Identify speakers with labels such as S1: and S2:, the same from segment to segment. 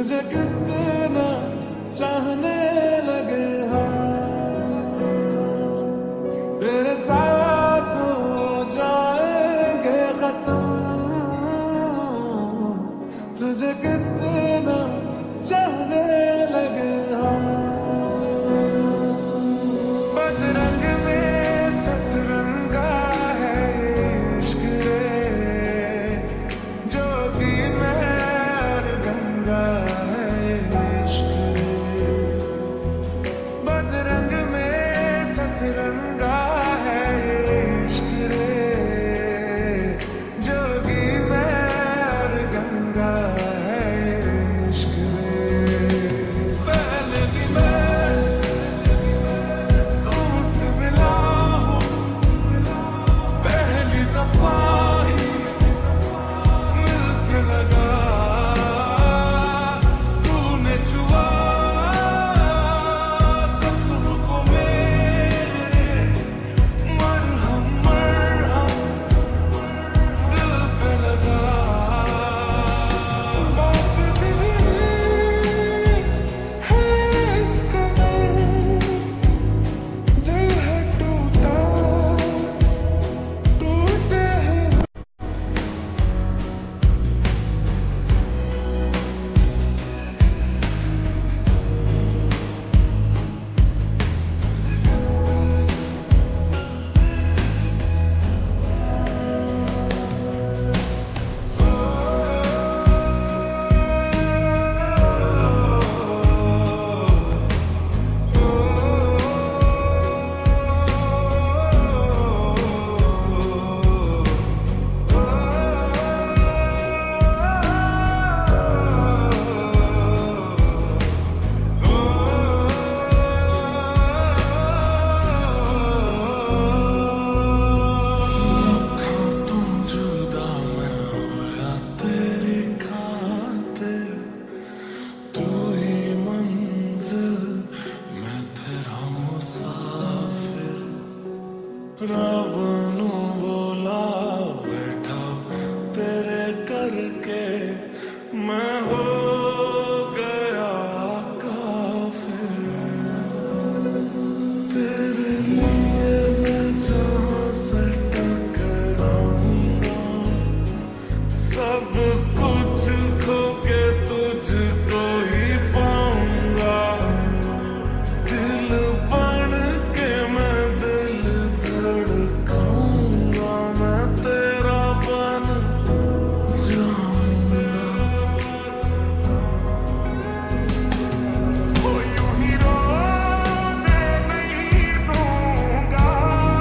S1: तुझे कितना चाहने लगे हम, तेरे साथ हो जाएंगे खत्म। तुझे कितना चाहने लगे हम, बदरंग में सतरंगा है इश्क रे, जोगी में और गंगा है इश्क रे। बदरंग में सतरंगा है इश्क रे, जोगी में और गंगा है इश्क रे। पहले भी मैं तुमसे मिला हूँ, पहली दफा ही मिलके लगा, तूने छुआ जख्म को मेरे, मरहम मरहम दिल पे लगा। बात भी नहीं है इस कदर, दिल है टूटा टूटे हैं। तू जुदा मैं होया तेरी खातिर, तू ही मंजिल मैं तेरा मुसाफिर। रब नू बोला बैठा तेरे करके, मैं हो गया काफिर। तेरे लिए मैं जहाँ से टकराऊंगा, सब कुछ खो के तुझको ही पाऊंगा। दिल बन के मैं दिल धड़काऊंगा, मैं तेरा बन जाऊंगा। ओ यूं ही रोने नहीं दूंगा,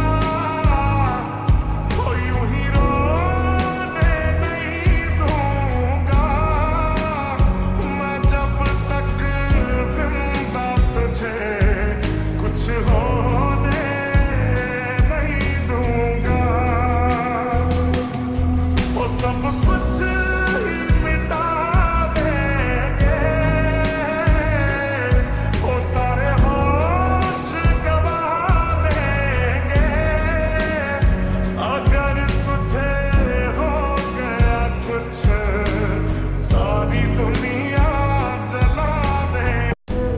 S1: ओ यूं ही रोने नहीं दूंगा। मैं जब तक जिंदा तुझे कुछ होने नहीं दूंगा। वो सब कुछ ही मिटा देंगे, वो सारे होश गवा देंगे। अगर तुझे हो गया कुछ, सारी दुनिया जला दे।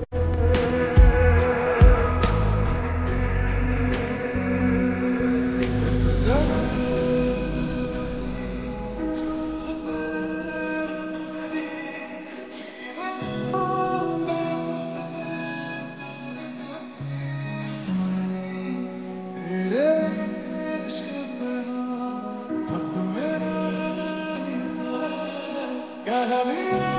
S1: तेरे इश्क पे हक मेरा ही है, कह दिया